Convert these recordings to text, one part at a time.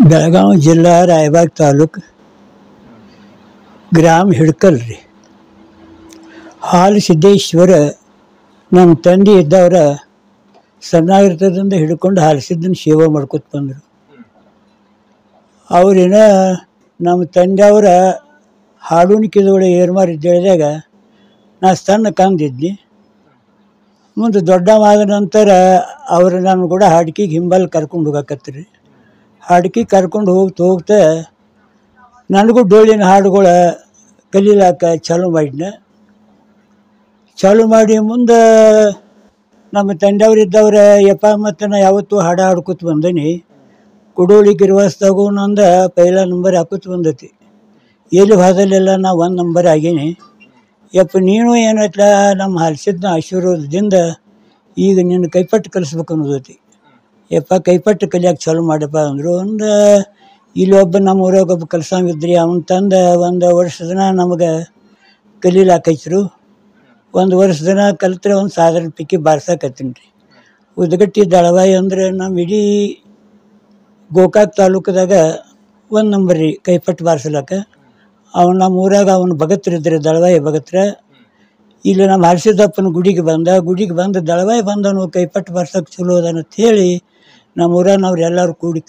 ಬೆಳಗಾವಿ ಜಿಲ್ಲಾ ರಾಯಬಾಗ್ ತಾಲೂಕು ಗ್ರಾಮ ಹಿಡ್ಕಲ್ ರೀ. ಹಾಲು ಸಿದ್ದೇಶ್ವರ ನಮ್ಮ ತಂದೆ ಇದ್ದವ್ರ ಸಣ್ಣಾಗಿರ್ತದಿಂದ ಹಿಡ್ಕೊಂಡು ಹಾಲು ಸಿದ್ದನ ಸೇವೆ ಮಾಡ್ಕೊತ ಬಂದರು. ಅವ್ರೇನ ನಮ್ಮ ತಂದೆಯವರ ಹಾಡುಣಿಕೆದೊಳಗೆ ಏರ್ಮಾರಿ ತಿಳಿದಾಗ ನಾ ಸಣ್ಣ ಕಂದಿದ್ನಿ. ಮುಂದೆ ದೊಡ್ಡವಾದ ನಂತರ ಅವರು ನಾನು ಕೂಡ ಹಾಡ್ಕಿಗೆ ಹಿಂಬಲ್ಲಿ ಕರ್ಕೊಂಡು ಹೋಗಕತ್ರಿ. ಹಾಡ್ಕಿಗೆ ಕರ್ಕೊಂಡು ಹೋಗ್ತಾ ನನಗೂ ಡೊಳ್ಳಿನ ಹಾಡುಗಳ ಕಲೀಲಾಕ ಚಾಲು ಮಾಡಿದ್ನ. ಚಾಲು ಮಾಡಿ ಮುಂದೆ ನಮ್ಮ ತಂದೆಯವ್ರಿದ್ದವ್ರ ಯಪ್ಪ ಮತ್ತು ನಾ ಯಾವತ್ತೂ ಹಾಡು ಹಾಡ್ಕೊತ ಬಂದೀನಿ. ಕುಡೋಳಿ ಗಿರ್ವಾಸ್ದಾಗೂ ನಂದು ಪೈಲ ನಂಬರ್ ಹಾಕೋತ ಬಂದೈತಿ. ಎಲ್ಲಿ ಹೋದಲ್ಲೆಲ್ಲ ನಾ 1 ನಂಬರ್ ಆಗೀನಿ. ಯಪ್ಪ ನೀನು ಏನೈತ್ಲ ನಮ್ಮ ಹಾಲ್ಸಿದ್ನ ಆಶೀರ್ವಾದದಿಂದ ಈಗ ನಿನ್ನ ಕೈಪಟ್ಟು ಕಲಿಸ್ಬೇಕು ಅನ್ನೋದೈತಿ. ಯಪ್ಪ ಕೈಪಟ್ಟು ಕಲಿಯೋಕೆ ಚಾಲು ಮಾಡಪ್ಪ ಅಂದರು. ಇಲ್ಲಿ ಒಬ್ಬ ನಮ್ಮ ಊರಾಗ ಒಬ್ಬ ಕಲ್ಸಂಗಿದ್ರಿ, ಅವನು ತಂದು 1 ವರ್ಷ ದಿನ ನಮಗೆ ಕಲೀಲಾಕೈತ್ರು. 1 ವರ್ಷ ದಿನ ಕಲಿತ್ರೆ ಒಂದು ಸಾಧಾರಣ ಪಿಕ್ಕಿ ಬಾರ್ಸಾಕತ್ತೀನಿ ರೀ. ಉದ್ಗಟ್ಟಿ ದಳವಾಯಿ ಅಂದರೆ ನಮ್ಮ ಇಡೀ ಗೋಕಾಕ್ ತಾಲೂಕದಾಗ 1 ನಂಬರ್ ರೀ ಕೈಪಟ್ಟು ಬಾರಿಸ್ಲಾಕ. ಅವನು ನಮ್ಮ ಊರಾಗ ಅವನು ಭಗತ್ರಿದ್ರೆ ದಳವಾಯಿ ಭಗತ್ರ. ಇಲ್ಲಿ ನಮ್ಮ ಹರ್ಷದಪ್ಪನ ಗುಡಿಗೆ ಬಂದು ದಳವಾಯಿ ಬಂದವನು ಕೈಪಟ್ಟು ಬಾರ್ಸೋಕೆ ಚಲೋ ಅದಾನಂತ ಹೇಳಿ ನಮ್ಮ ಊರನವ್ರು ಎಲ್ಲರೂ ಕೂಡಿ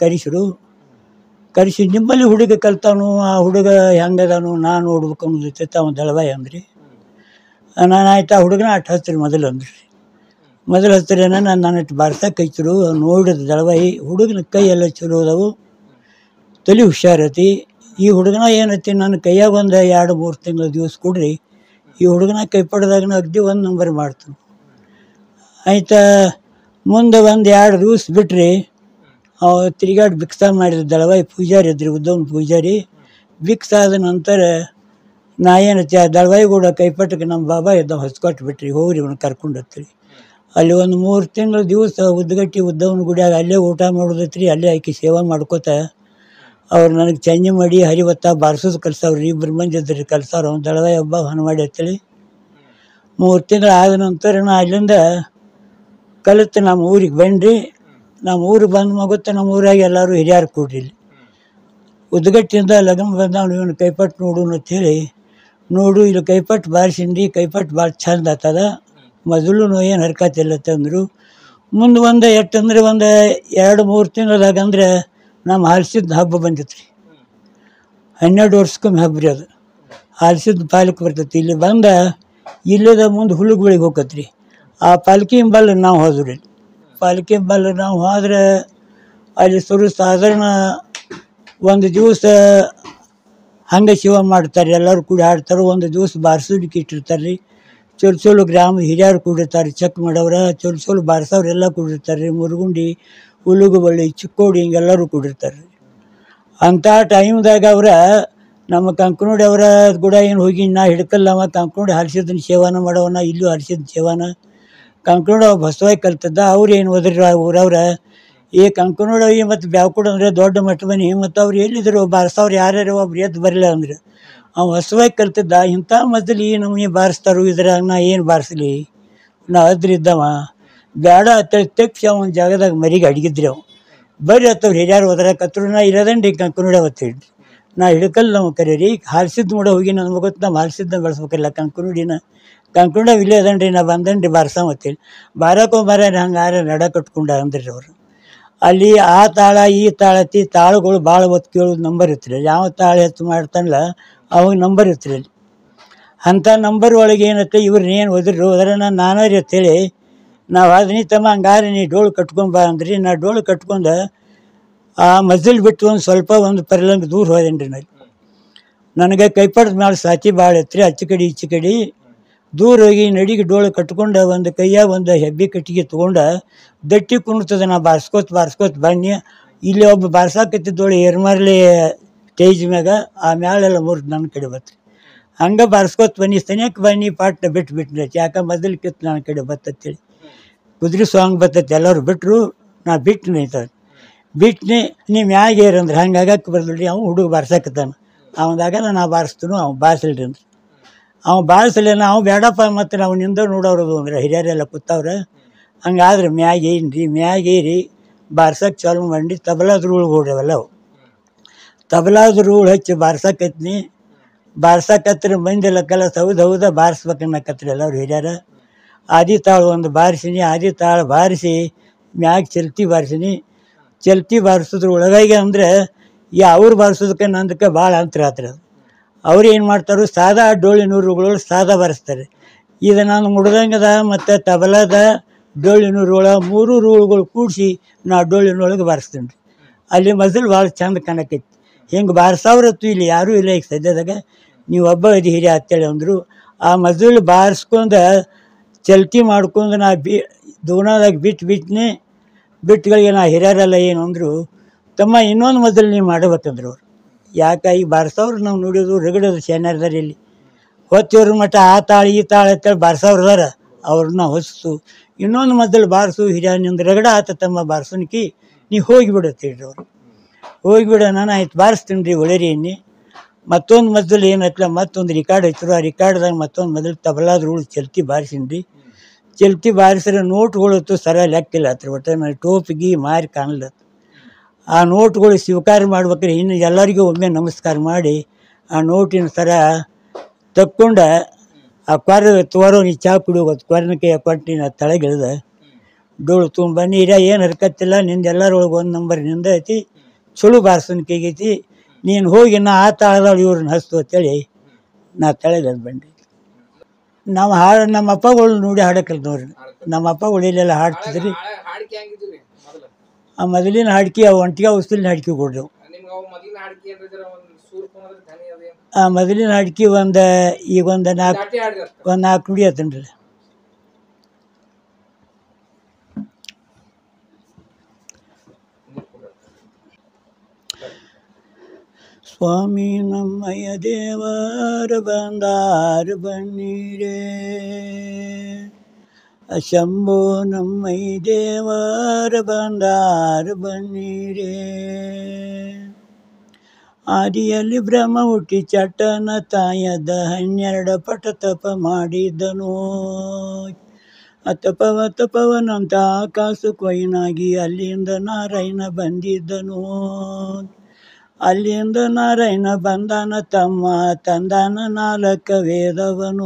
ಕರೆಸಿ ನಿಮ್ಮಲ್ಲಿ ಹುಡುಗ ಕಲ್ತಾನು, ಆ ಹುಡುಗ ಹೆಂಗದಾನು ನಾನು ನೋಡ್ಬೇಕು ಅನ್ನೋದೈತೆ ಅವನು ದಳವಾಯಿ ಅಂದ್ರಿ. ನಾನು ಆಯ್ತು ಆ ಹುಡುಗನ ಅಟ್ಟು ಹಚ್ಚಿರಿ ಮೊದಲು ಅಂದ್ರಿ. ಮೊದಲು ಹಚ್ಚಿರೇನ ನಾನು ಅಟ್ಟು ಬಾರ್ಸಕ್ಕೆ ಹಚ್ಚಿರು. ನೋಡಿದ ದಳವಾಯಿ ಹುಡುಗನ ಕೈ ಎಲ್ಲ ಚಲೋ ಅದಾವು, ತಲೆ ಹುಷಾರತಿ. ಈ ಹುಡುಗನ ಏನೈತಿ ನನ್ನ ಕೈಯಾಗ ಒಂದು 2-3 ತಿಂಗಳ ದಿವಸ ಕೊಡ್ರಿ, ಈ ಹುಡುಗನ ಕೈ ಪಡೆದಾಗನ ಅಗ್ದಿ 1 ನಂಬರ್ ಮಾಡ್ತಾನೆ. ಆಯ್ತಾ ಮುಂದೆ 1-2 ದಿವಸ ಬಿಟ್ರಿ ತಿರುಗಾಡಿ ಭಿಕ್ಷಾ ಮಾಡಿದ ದಳವಾಯಿ ಪೂಜಾರಿ ಇದ್ರಿ, ಉದ್ದವನ ಪೂಜಾರಿ. ಭಿಕ್ಷ ಆದ ನಂತರ ನಾ ಏನೈತಿ ಆ ದಳವಾಯಿ ಕೂಡ ಕೈಪಟ್ಟಕ್ಕೆ ನಮ್ಮ ಬಾಬಾ ಇದ್ದ ಹೊಸ್ಕೊಟ್ಟು ಬಿಟ್ರಿ, ಹೋಗ್ರಿ ಇವನು ಕರ್ಕೊಂಡು ಹತ್ರಿ. ಅಲ್ಲಿ 1-3 ತಿಂಗಳ ದಿವಸ ಉದ್ದಗಟ್ಟಿ ಉದ್ದವನ ಗುಡಿಯಾಗ ಅಲ್ಲೇ ಊಟ ಮಾಡೋದೈತ್ರಿ. ಅಲ್ಲೇ ಆಕಿ ಸೇವೆ ಮಾಡ್ಕೋತ ಅವ್ರು ನನಗೆ ಚಂಜಿ ಮಾಡಿ ಹರಿವತ್ತ ಬಾರಿಸೋದು ಕಲ್ಸವ್ರಿ. 2 ಮಂದಿ ಇದ್ರಿ ಕಲ್ಸವ್ರು. ಅವ್ನು ದಳವಾಯಿ ಹಬ್ಬ ಹೊನ ಮಾಡಿ ಅಂತೇಳಿ 3 ತಿಂಗಳು ಆದ ನಂತರ ನಾ ಅಲ್ಲಿಂದ ಕಲಿತು ನಮ್ಮ ಊರಿಗೆ ಬಂದ್ರಿ. ನಮ್ಮ ಊರಿಗೆ ಬಂದು ಮಗುತ್ತ ನಮ್ಮ ಊರಾಗ ಎಲ್ಲರೂ ಹಿರಿಯರು ಕೂಡ್ರಿ. ಇಲ್ಲಿ ಉದ್ಗಟ್ಟಿಂದ ಲಗ್ನ ಬಂದವನು ಇವನು ಕೈಪಟ್ಟು ನೋಡು ಅಂತೇಳಿ ನೋಡು ಇಲ್ಲಿ ಕೈಪಟ್ಟು ಬಾರಿಸಿಂಡಿ, ಕೈಪಟ್ಟು ಭಾಳ ಚಂದ ಆಗ್ತದ, ಮೊದಲು ಏನು ಹರ್ಕತ್ತಿಲ್ಲ ತಂದರು. ಮುಂದೆ ಎಷ್ಟಂದ್ರೆ 2-3 ತಿಂಗಳದಾಗಂದ್ರೆ ನಮ್ಮ ಹಾಲ್ಸಿದ್ದ ಹಬ್ಬ ಬಂದಿತ್ತು ರೀ. 12 ವರ್ಷಕ್ಕೊಮ್ಮೆ ಹಬ್ಬ ರೀ ಅದು. ಹಾಲ್ಸಿದ್ದ ಪಾಲಕ್ಕೆ ಬರ್ತೈತಿ. ಇಲ್ಲಿ ಇಲ್ಲದ ಮುಂದೆ ಹುಳುಗಳಿಗೆ ಹೋಗತ್ರಿ. ಆ ಪಾಲ್ಕಿ ಹಿಂಬಲ್ಲಿ ನಾವು ಹೋದ್ರಿ. ಪಾಲ್ಕಿ ಹಿಂಬಲ್ಲಿ ನಾವು ಹೋದ್ರೆ ಅಲ್ಲಿ ಸಾಧಾರಣ 1 ದಿವಸ ಹಂಗೆ ಶಿವ ಮಾಡ್ತಾರೆ, ಎಲ್ಲರೂ ಕೂಡಿ ಹಾಡ್ತಾರೆ. 1 ದಿವಸ ಬಾರಿಸೋದಕ್ಕೆ ಇಟ್ಟಿರ್ತಾರೆ ರೀ. ಚೊಲು ಗ್ರಾಮದ ಹಿರಿಯರು ಕೂಡಿರ್ತಾರೆ, ಚೆಕ್ ಮಾಡವ್ರ ಚೊಲು ಬಾರಿಸೋರು ಎಲ್ಲ ಕೂಡಿರ್ತಾರೆ ರೀ. ಮುರುಗುಂಡಿ, ಹುಲುಗುಬಳ್ಳಿ, ಚಿಕ್ಕೋಡಿ ಹಿಂಗೆಲ್ಲರೂ ಕೂಡಿರ್ತಾರೆ ರೀ. ಅಂಥ ಟೈಮ್ದಾಗ ನಮ್ಮ ಕಂಕನೋಡಿ ಅವರ ಕೂಡ ಏನು ಹೋಗಿ ನಾ ಹಿಡ್ಕಲ್ಲವ ಕಂಕನೋಡಿ ಹರಿಸಿದ್ದನ ಸೇವಾನ ಮಾಡವನ, ಇಲ್ಲೂ ಹರಿಸಿದ ಸೇವಾನ ಕಂಕನೋಡಿ ಅವ ಬಸವಾಯಿ ಕಲ್ತಿದ್ದ. ಅವ್ರು ಏನು ಹೋದ್ರಿ ಊರವ್ರ ಕಂಕನೋಡಿ ಮತ್ತು ಬ್ಯಾವ್ಕೂಡ ಅಂದರೆ ದೊಡ್ಡ ಮಟ್ಟ ಮನೆ. ಮತ್ತು ಅವ್ರು ಎಲ್ಲಿದ್ರು ಬಾರಿಸೋರು ಯಾರ್ಯಾರು ಒಬ್ರು ಎದ್ದು ಬರಲಿಲ್ಲ ಅಂದ್ರೆ ಅವ ಬಸವಾಯಿ ಕಲ್ತಿದ್ದ. ಇಂಥ ಮೊದಲು ಈ ನಮ್ಗೆ ಬಾರಿಸ್ತಾರೋ ಇದ್ರಾಗ ನಾ ಏನು ಬಾರಿಸ್ಲಿ, ನಾ ಅದ್ರಿದ್ದವ ಬೇಡ ಅಂತೇಳಿ ತೆಗ್ಸಿ ಅವನ ಜಾಗದಾಗ ಮರಿಗೆ ಅಡಗಿದ್ರಿ. ಅವ ಬರ್ರಿ ಹತ್ತವ್ರು ಹಿರಿಯಾರು ಹೋದ್ರಾಕತ್ರು. ನಾ ಇರೋದಂಡಿ ಕಂಕನೋಡಿ ಅವತ್ತು ಹೇಳ್ರಿ, ನಾ ಹಿಡ್ಕಲ್ಲ ನಾವು ಕರೀರಿ. ಹಾಲ್ಸಿದ್ದು ಕೂಡ ಹೋಗಿ ನನ್ನ ಗೊತ್ತು ನಾವು ಹಾಲ್ಸಿದ್ದ ಬೆಳೆಸ್ಬೇಕಲ್ಲ ಕಂಕನೋಡಿ ಇಲ್ಲೇ ಅದನ್ರಿ ನಾ ಬಂದನ್ರಿ ಬಾರ್ಸಂತೇಳಿ ಬಾರಕೋ ಹಂಗಾರ ನಡ ಕಟ್ಕೊಂಡ ಅಂದ್ರಿ ಅವರು. ಅಲ್ಲಿ ಆ ತಾಳ ಈ ತಾಳಗಳು ಭಾಳ ಹೊತ್ತು ಕೇಳೋದು ನಂಬರ್ ಇರ್ತೀರಿ. ಯಾವ ತಾಳ ಹೆಚ್ಚು ಮಾಡ್ತಾನಲ್ಲ ಅವಾಗ ನಂಬರ್ ಇರ್ತೀರಿ. ಅಲ್ಲಿ ಅಂಥ ನಂಬರ್ ಒಳಗೆ ಏನತ್ತೆ ಇವ್ರನ್ನ ಏನು ಹೋದ್ರೆ ನಾನೇ ರೀ ಅಂತೇಳಿ ನಾವು ಅದನ್ನ ತಮ್ಮ ಹಂಗಾರೆ ನೀ ಡೋಳು ಕಟ್ಕೊಂಬ ಅಂದ್ರಿ. ನಾ ಡೋಳು ಕಟ್ಕೊಂಡು ಆ ಮಜಲ್ ಬಿಟ್ಟು ಒಂದು ಪರ್ಲಂಗೆ ದೂರ ಹೋದೇನಿ ರೀ. ನನಗೆ ಕೈಪಡ್ದ ಮೇಲೆ ಸಾಚಿ ಭಾಳ ಇತ್ತು. ಅಚ್ಚ ಕಡೆ ಈಚೆ ಕಡೆ ದೂರ ಹೋಗಿ ನಡಿಗೆ ಡೋಳು ಕಟ್ಕೊಂಡು ಒಂದು ಕೈಯಾಗ ಒಂದು ಹೆಬ್ಬಿ ಕಟ್ಟಿಗೆ ತೊಗೊಂಡು ದಟ್ಟಿ ಕುಣ್ತದೆ. ನಾ ಬಾರಿಸ್ಕೋತ ಬನ್ನಿ. ಇಲ್ಲಿ ಒಬ್ಬ ಬಾರ್ಸಾಕತ್ತಿದ್ದೋಳು ಏರ್ಮಾರ್ಲಿ ಸ್ಟೇಜ್ ಮ್ಯಾಗ ಆ ಮ್ಯಾಲೆಲ್ಲ ಮುರಿದು ನನ್ನ ಕಡೆ ಬತ್ರಿ. ಹಂಗೆ ಬಾರಿಸ್ಕೋತ ಬನ್ನಿ, ಸನಿಯಕ್ಕೆ ಬನ್ನಿ ಪಾಟ್ನ ಬಿಟ್ಬಿಟ್ರಿ. ಯಾಕೆ ಮೊದಲು ಕಿತ್ತು ನನ್ನ ಕಡೆ ಬತ್ತಂತೇಳಿ ಕುದುರೆ ಸಾಂಗ್ ಬರ್ತೈತಿ. ಎಲ್ಲರೂ ಬಿಟ್ಟರು, ನಾ ಬಿಟ್ಟನೆ ನೀ ಮ್ಯಾಗ ಏರಂದ್ರೆ ಹಂಗೆ ಆಗಕ್ಕೆ ಬರ್ದಿಲ್ರಿ. ಅವ್ನು ಹುಡುಗ ಬಾರ್ಸಾಕತ್ತಾನ, ಅವನದಾಗ ನಾ ಬಾರಿಸ್ತನು, ಅವ್ನು ಬಾರಿಸಲ್ರಿ ಅಂದ್ರೆ ಅವ್ನು ಬಾರಿಸಲಿಲ್ಲ. ಅವ್ನು ಬೇಡಪ್ಪ ಮತ್ತು ನಾವು ನಿಂದ ನೋಡೋರದು ಅಂದ್ರೆ ಹಿರಿಯರೆಲ್ಲ ಕೂತವ್ರೆ. ಹಂಗಾದ್ರೆ ಮ್ಯಾಗೇರಿ ಬಾರ್ಸಕ್ಕೆ ಚಾಲು ಮಾಡಿ ತಬಲಾದ್ರೊಳಗೆ ಓಡ್ರವಲ್ಲ ಅವು ತಬಲಾದ್ರು ಹಚ್ಚಿ ಬಾರ್ಸಕತ್ನಿ. ಬಾರ್ಸಕತ್ರ ಮಂದಿಲ್ಲ ಕೆಲಸ ಹೌದು ಬಾರಿಸ್ಬೇಕನ್ನಕತ್ರಿ ಎಲ್ಲರು ಹಿರಿಯರ. ಆದಿ ತಾಳು ಒಂದು ಬಾರಿಸಿನಿ. ಆದಿ ತಾಳು ಬಾರಿಸಿ ಮ್ಯಾಗ ಚಲ್ತಿ ಬಾರಿಸಿನಿ. ಚಲ್ತಿ ಬಾರಿಸಿದ್ರ ಒಳಗಾಗಿ ಅಂದರೆ ಅವ್ರು ಬಾರಿಸೋದಕ್ಕೆ ನಂದಕ್ಕೆ ಭಾಳ ಅಂತರ ಆತ್ರ. ಅವ್ರು ಏನು ಮಾಡ್ತಾರೆ, ಸಾದಾ ಡೋಳಿನೂರುಗಳು ಸಾದಾ ಬಾರಿಸ್ತಾರೆ. ಇದು ನಾನು ಮುಡ್ದಂಗದ ಮತ್ತು ತಬಲದ ಡೋಳಿನೂರುಗಳ 3 ರೂಳುಗಳು ಕೂಡಿಸಿ ನಾ ಡೋಳಿನೊಳಗೆ ಬಾರಿಸ್ತೀನಿ ರೀ. ಅಲ್ಲಿ ಮಜಲು ಭಾಳ ಚಂದ ಕಾಣಕೈತಿ. ಹಿಂಗೆ ಬಾರಿಸೋರತ್ತು ಇಲ್ಲಿ ಯಾರೂ ಇಲ್ಲ ಈಗ ಸದ್ಯದಾಗ. ನೀವು ಒಬ್ಬ ಇದು ಹಿರಿಯ ಅಂತೇಳಿ ಅಂದರು. ಆ ಮಜಲು ಬಾರಿಸ್ಕೊಂಡು ಚಲ್ತಿ ಮಾಡ್ಕೊಂಡು ನಾ ದೂನಾದಾಗ ಬಿಟ್ಟನೆ. ಬಿಟ್ಟುಗಳಿಗೆ ನಾ ಹಿರಿಯರೆಲ್ಲ ಏನು ಅಂದರು, ತಮ್ಮ ಇನ್ನೊಂದು ಮಜಲು ನೀವು ಮಾಡಬೇಕಂದ್ರು ಅವ್ರು. ಯಾಕೆ ಈಗ ಬಾರಿಸೋರು ನಾವು ನೋಡೋದು ರಗಡೋದು ಸೇನಾರ್ದಾರ ಇಲ್ಲಿ ಹೊತ್ತಿವ್ರ ಮಟ್ಟ ಆ ತಾಳು ಈ ತಾಳು ಅಂತೇಳಿ ಬಾರಿಸೋರ್ದಾರ. ಅವ್ರನ್ನ ಹೊಸ್ಸು ಇನ್ನೊಂದು ಮಜಲು ಬಾರಿಸು ಹಿರಿಯ ನಿಂದು ರಗಡ ಆತ ತಮ್ಮ ಬಾರಿಸೋನ್ಕಿ ನೀ ಹೋಗಿಬಿಡತ್ತೀರಿ ಅವ್ರು. ಹೋಗಿಬಿಡ ನಾನು ಆಯ್ತು ಬಾರಿಸ್ತೀನಿ ರೀ ಒಳ್ಳೆರಿ ಎಣ್ಣೆ. ಮತ್ತೊಂದು ಮಜಲು ಏನೈತಲ್ಲ ಮತ್ತೊಂದು ರಿಕಾರ್ಡ್ ಹಚ್ಚರು. ಆ ರಿಕಾರ್ಡ್ದಾಗ ಮತ್ತೊಂದು ಮಜಲು ತಬಲಾದ ರೂಳು ಚಲ್ತಿ ಬಾರಿಸೀನಿ ರೀ. ಚಲ್ತಿ ಬಾರಿಸಿದ್ರೆ ನೋಟ್ಗಳತ್ತು ಸರ ಲೆಕ್ಕಿಲ್ಲ ಹತ್ರ. ಒಟ್ಟು ನಾನು ಟೋಪಿಗೆ ಮಾರಿ ಕಾಣಲತ್ತ. ಆ ನೋಟ್ಗಳು ಸ್ವೀಕಾರ ಮಾಡ್ಬೇಕಾದ್ರೆ ಇನ್ನು ಎಲ್ಲರಿಗೂ ಒಮ್ಮೆ ನಮಸ್ಕಾರ ಮಾಡಿ ಆ ನೋಟಿನ ಸರ ತಕ್ಕೊಂಡು ಆ ತೋರೋ ನೀ ಚಾ ಕುಡಿಯೋದು ಕೊರನಕ್ಕೆ ಕೊಟ್ಟು ನಾ ತಳಗಿಳ್ದ ಡೋಳು ತುಂಬ ನೀರ ಏನು ಹರ್ಕತ್ತಿಲ್ಲ. ನಿಂದು ಎಲ್ಲರೊಳಗೆ 1 ನಂಬರ್ ನಿಂದ ಐತಿ, ಚಲೋ ಬಾರಿಸೋನ್ಕೆ ಆಗೈತಿ. ನೀನು ಹೋಗಿ ನಾ ಆ ತಾಳದಳು ಇವ್ರನ್ನ ಹಸ್ತು ಅಂತೇಳಿ ನಾ ತಳಗದ ಬಂದೆ. ನಾವು ನಮ್ಮ ಅಪ್ಪಗಳು ನೋಡಿ ಹಾಡಕ್ಕಲ್ಲ ನೋಡ್ರಿ. ನಮ್ಮ ಅಪ್ಪಗಳು ಇಲ್ಲೆಲ್ಲ ಹಾಡ್ತಿದ್ರಿ. ಆ ಮೊದಲಿನ ಹಾಡ್ಕಿ ಅವು ಒಂಟಿಗೆ ಉಸ್ಲಿನ ಹಾಡ್ಕಿ ಕೊಡ್ರಿ. ಆ ಮೊದಲಿನ ಹಾಡ್ಕಿ ಈಗ ಒಂದು 4 ನುಡಿ ಆತನ್ರಿ. ಸ್ವಾಮಿ ನಮ್ಮಯ್ಯ ದೇವರ ಬಂದಾರ ಬನ್ನೀರೇ, ಶಂಭೋ ನಮ್ಮಯ್ಯ ದೇವರ ಬಂದಾರ ಬನ್ನೀರೇ. ಆದಿಯಲ್ಲಿ ಬ್ರಹ್ಮ ಹುಟ್ಟಿ ಚಟ್ಟನ ತಾಯದ 12 ಪಟ ತಪ ಮಾಡಿದನು. ತಪವನಂತ ಆಕಾಶಕ್ಕೊಯ್ನಾಗಿ ಅಲ್ಲಿಂದ ನಾರಾಯಣ ಬಂದಿದ್ದನು. ಅಲ್ಲಿಂದ ನಾರಾಯಣ ಬಂದಾನ ತಮ್ಮ ತಂದಾನ 4 ವೇದವನು.